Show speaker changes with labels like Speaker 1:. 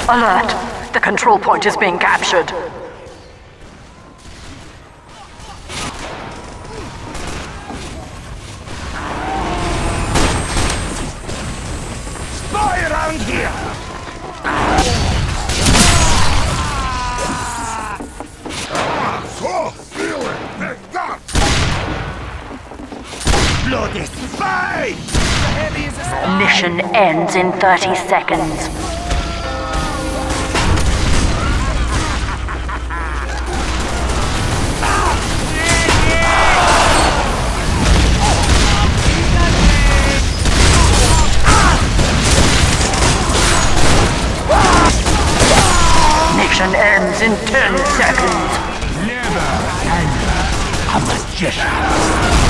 Speaker 1: Alert! The control point is being captured.
Speaker 2: Spy around here! So feeling picked up! Bloody spy!
Speaker 1: Mission ends in 30 seconds. Mission ends in 10 seconds.
Speaker 2: Never end. A magician.